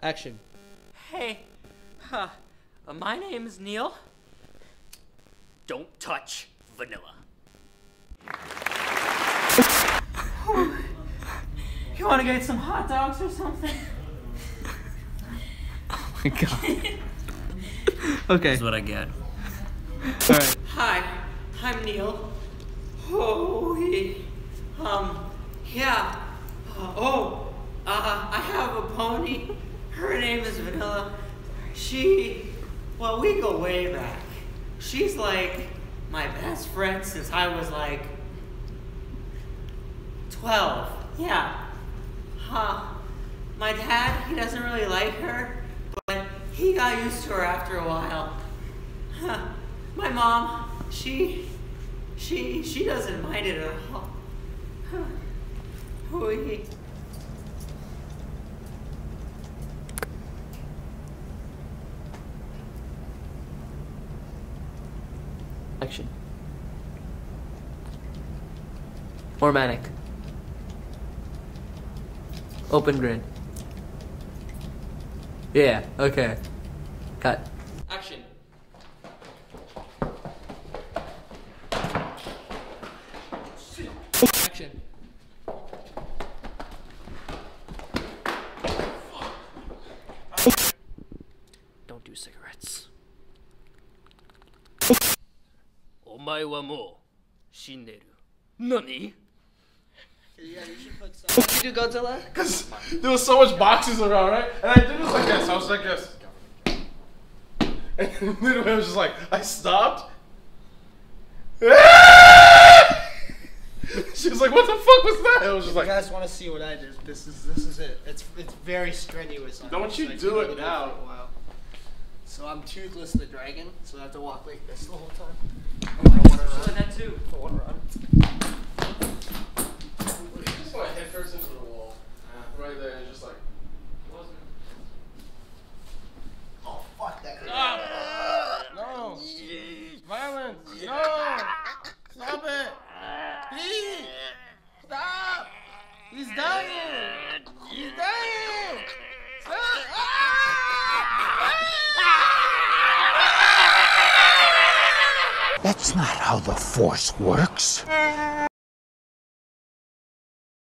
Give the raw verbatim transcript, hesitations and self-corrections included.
Action. Hey, huh, uh, my name is Neil. Don't touch vanilla. You want to get some hot dogs or something? Oh my god. Okay. That's what I get. Alright. Hi, I'm Neil. Oh, he, um, yeah. Uh, oh, uh, I have a pony. Her name is Vanilla. She, well, we go way back. She's like my best friend since I was like twelve. Yeah. Huh. My dad, he doesn't really like her, but he got used to her after a while. Huh. My mom, she, she, she doesn't mind it at all. Huh. Hooey. Action. More manic. Open grin. Yeah, okay. Cut. Action. Action. Don't do cigarettes. お前はもう死んでる。何? Yeah, you should put some. Did you do Godzilla? Because there was so much boxes around, right? And I did this like this. I was like this. And literally I was just like, I stopped. She was like, what the fuck was that? I was just like, you guys want to see what I did? This is this is it. It's it's very strenuous. Don't you do it now. So I'm Toothless the dragon, so I have to walk like this the whole time. Oh, I want to run that too. I want to run. Just like head first into the wall. Right there, it's just like. Oh fuck that. Ah! No! Violence! No! Stop it! Please! Stop! He's dying! He's dying! Stop! That's not how the Force works.